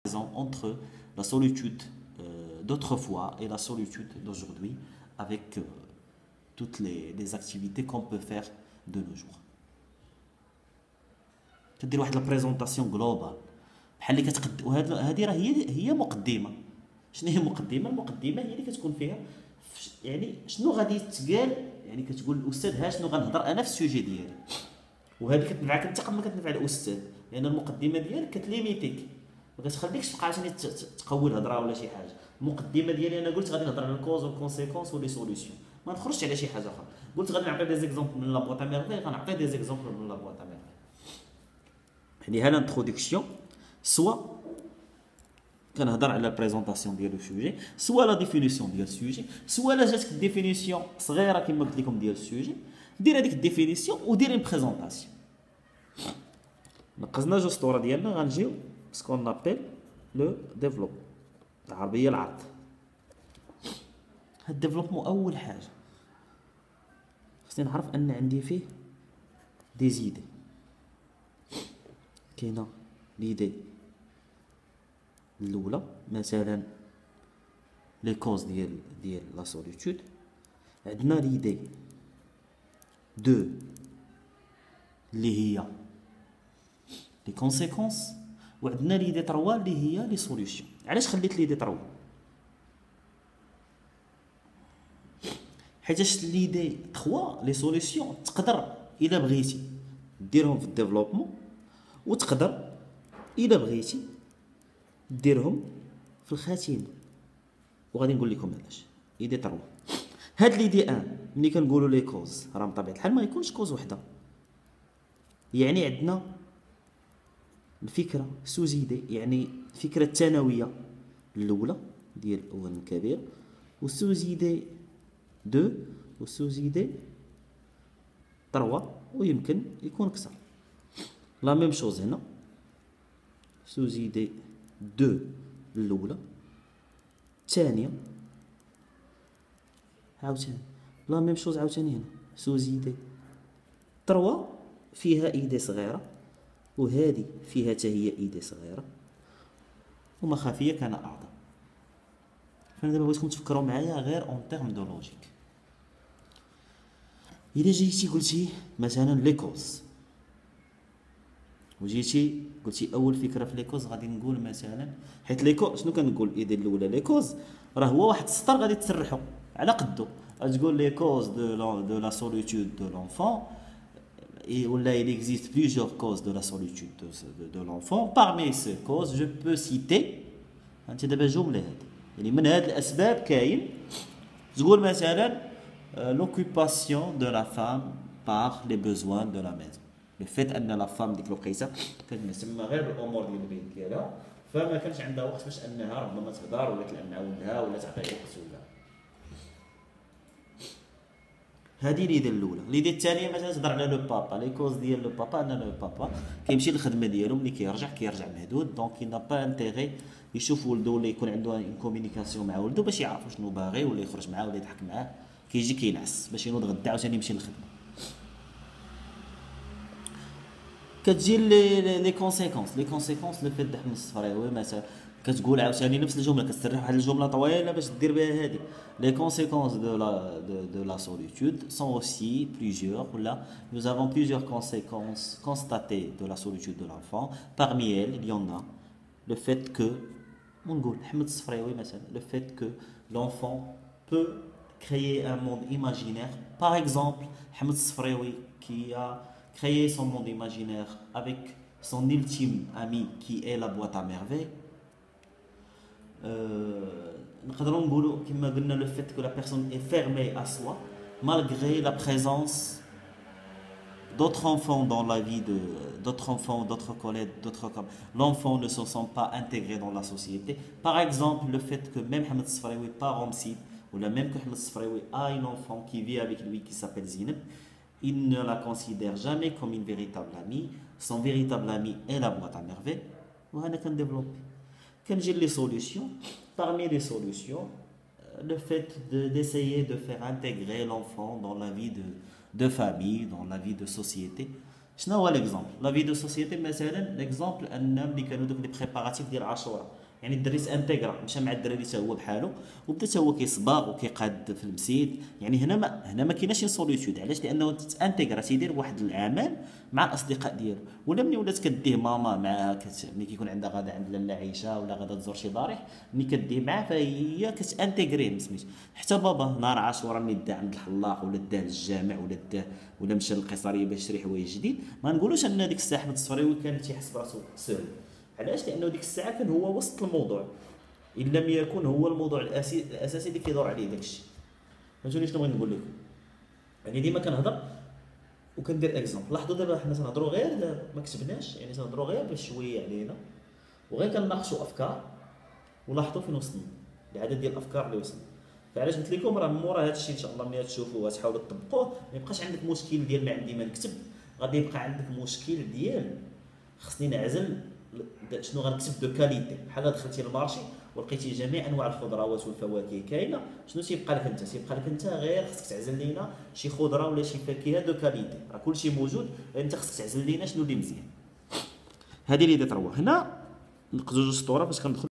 entre la solitude d'autrefois et la solitude d'aujourd'hui avec toutes les activités qu'on peut faire de nos jours. تدير واحد لا بريزونطاسيون جلوبال بحال اللي كتقد هذه راه هي مقدمه. شنو هي المقدمه؟ المقدمه هي اللي كتكون فيها يعني شنو غادي يتقال، يعني كتقول الاستاذ ها شنو غنهضر انا في السوجي ديالي، وهذه كتنفعك انت قبل ما كتنفع الاستاذ، لان المقدمه ديالك كتليميتيك ما كتخليكش تبقى عاوتاني تقوي الهضره ولا شي حاجه. المقدمه ديالي انا قلت غادي نهضر على الكوز والكونسيكونس ولي سوليسيون، ما نخرجش على شي حاجه اخرى. قلت غادي نعطي دي زيكزامبل من لا بواط اميرفي، غنعطي دي زيكزامبل من لا بواط اميرفي. يعني ها لانتروداكسيون سوا كنهضر على البريزونطاسيون ديال السوجي، سوا لا ديفينيسيون ديال السوجي، سوا لا جاتك ديفينيسيون صغيره كما قلت لكم ديال السوجي، دير هذيك الديفينيسيون ودير اون بريزونطاسيون. نقزنا جوج سطوره ديالنا غنجيو سكون نابيل لو ديفلوب، العربيه العرض. هاد الديفلوبمون اول حاجه خصني نعرف ان عندي فيه دي زيدي. كاينه ليدي الاولى مثلا لي كوز ديال لا سوليتود، عندنا ليدي دو اللي هي لي كونسيكونس، وعندنا ليدي 3 اللي هي لي سوليوشن. علاش خليت ليدي 3؟ حيتاش ليدي 3 لي سوليوشن تقدر الا بغيتي ديرهم في الديفلوبمون، وتقدر الا بغيتي ديرهم في الخاتمه، وغادي نقول لكم علاش. ليدي 3 هاد ليدي 1 ملي كنقولوا لي كوز راه بطبيعه الحال ما يكونش كوز وحده، يعني عندنا الفكره سوزيدي، يعني الفكره الثانويه الاولى ديال الاول الكبير، وسوزيدي 2 وسوزيدي 3، ويمكن يكون اكثر. لا ميم شوز هنا سوزيدي 2 الاولى، الثانيه عاوتاني لا ميم شوز عاوتاني هنا سوزيدي 3 فيها ايدي صغيره، وهذه فيها حتى هي ايدي صغيره، وما خافيه كان اعظم. فانا دابا بغيتكم تفكروا معايا غير اون تيرم دو لوجيك. الا جيتي قلتي مثلا لي كوز، وجيتي قلتي اول فكره في لي كوز، غادي نقول مثلا حيت لي كوز شنو كنقول الايدي الاولى لي كوز راه هو واحد السطر غادي تسرحو على قدو، غتقول لي كوز دو لا سوليتود دو لونفون، ولا il existe plusieurs causes de la solitude de l'enfant. Parmi ces causes je peux citer انت دابا جمله هذه، يعني من هاد الاسباب كاين تقول مثلا l'occupation de la femme par les besoins de la maison. le fait ان لا فام ديك الوقيته كانت مهتمه غير بالامور ديال البيت ديالها، فما كانش عندها وقت باش انها ربما تهضر ولا تلعب مع ولدها ولا تعطيه وقت ولا. هذه ليدي الاولى. ليدي الثانيه مثلا تهضر على لو بابا، لي كوز ديال لو بابا ان لو بابا كيمشي للخدمه ديالو، ملي كيرجع مهدود، دونك كي نا با انتيغي يشوف ولدو ولا يكون عنده ان كومونيكاسيون مع ولدو باش يعرفوا شنو باغي، ولا يخرج معاه ولا يضحك معاه، كيجي كينعس باش ينوض غدا عاوتاني يمشي للخدمه. كتجي لي كونسيكونس، لي كونسيكونس لو فيت دحم الصفراوي مثلا كتقول عاوتاني نفس الجمله، كتسرح واحد الجمله طويله باش دير بها هذه. لي كونسيكونس de la solitude sont aussi plusieurs. Là, nous avons plusieurs conséquences constatées de la solitude de l'enfant. Parmi elles, il y en a le fait que, ونقول حمد الصفراوي مثلا, le fait que l'enfant peut créer un monde imaginaire. Par exemple, Hamid Sfraoui qui a créé son monde imaginaire avec son ultime ami qui est la boîte à merveilles. نقدروا نقولوا كما قلنا le fait que la personne est fermée à soi malgré la présence d'autres enfants dans la vie d'autres enfants, d'autres collègues, d'autres comme l'enfant ne se sent pas intégré dans la société. Par exemple, le fait que même Hamid Sfraoui pas Ramsi, ou la même que Hamid Sfraoui a un enfant qui vit avec lui qui s'appelle Zineb, il ne la considère jamais comme une véritable amie. Son véritable ami est la boîte à merveilles. وهنا كنديفلوبي كنجي les solutions. Parmi les solutions, le fait d'essayer de faire intégrer l'enfant dans la vie de famille, dans la vie de société. شنو هو ليكزومبل لا في دو سوسيتي مثلا؟ ليكزومبل ان ملي كانوا دوك لي بريباراتيف ديال عاشوراء، يعني الدري انتيغرا مشى مع الدراري حتى هو بحالو وبدا حتى هو كيصباغ وكيقاد في المسيد. يعني هنا ما كايناش سوليتود، علاش؟ لانه تانتيغرا تيدير واحد العمل مع الاصدقاء ديالو. ولا ملي ولات كديه ماما معاها ملي كيكون عندها غدا عند لاله عيشه ولا غدا تزور شي ضريح، ملي كديه معاه فهي كتانتيغريه سميت. حتى بابا نهار عاشوراء ملي دا عند الحلاق ولا دا للجامع ولا مشى للقيصريه باش يشري حوايج جديد، ما نقولوش ان ديك الساعه احمد الصفريوي كان تيحس براسو سهل. علاش؟ لانه ديك الساعه كان هو وسط الموضوع، ان لم يكن هو الموضوع الاساسي اللي كيدور عليه داك الشيء. فهمتوني شنو بغيت نقول لكم؟ يعني ديما كنهضر وكندير اكزومبل. لاحظوا دابا حنا تنهضروا غير ما كتبناش، يعني تنهضروا غير باش شويه علينا وغير كنناقشوا افكار. ولاحظوا فين وصلنا، العدد ديال الافكار اللي وصلنا. فعلاش قلت لكم راه مورا هذا الشيء ان شاء الله ملي تشوفوه تحاولوا تطبقوه، ما يبقاش عندك مشكل ديال ما عندي ما نكتب، غادي يبقى عندك مشكل ديال خصني نعزل شنو غنكتب دو كاليتي. بحال دخلتي للمارشي ولقيتي جميع انواع الخضروات والفواكه كاينه، شنو تيبقى لك انت؟ تيبقى لك انت غير خصك تعزل لينا شي خضره ولا شي فاكهه دو كاليتي. راه كلشي موجود، انت خصك تعزل لينا شنو اللي مزيان. هذه اللي دات روح هنا نقدروا جوج سطوره فاش كندخل